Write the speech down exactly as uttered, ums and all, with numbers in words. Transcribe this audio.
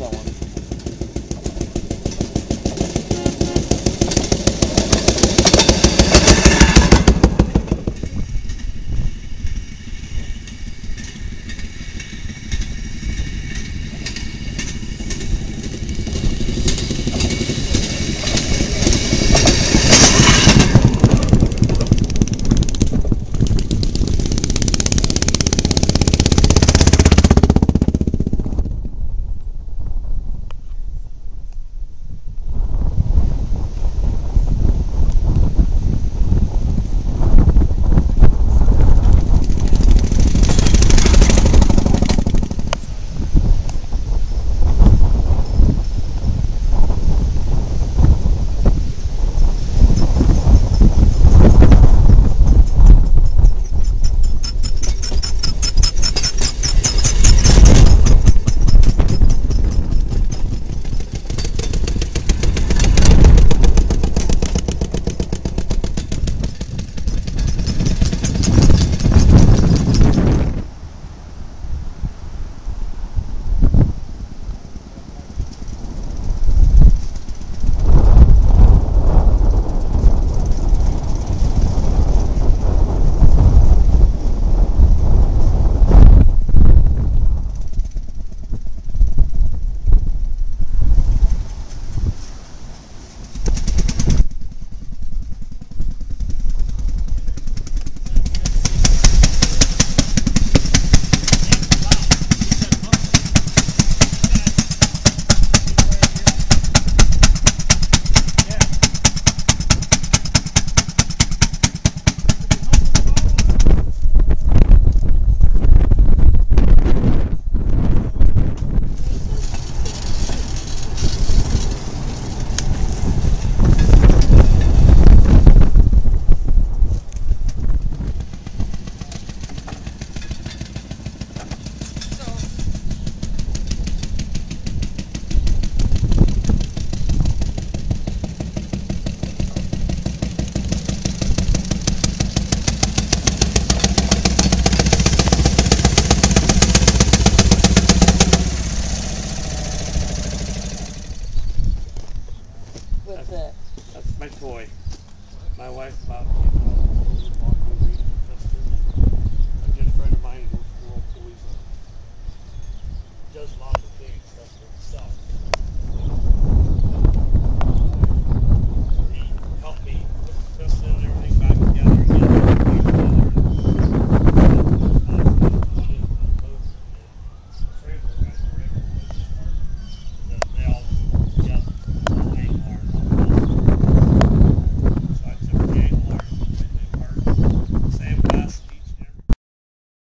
one. What's that? That's my toy. My wife's about to get out of the laundry reading and stuff. A good friend of mine who's a rural police does a lot of the big stuff for himself.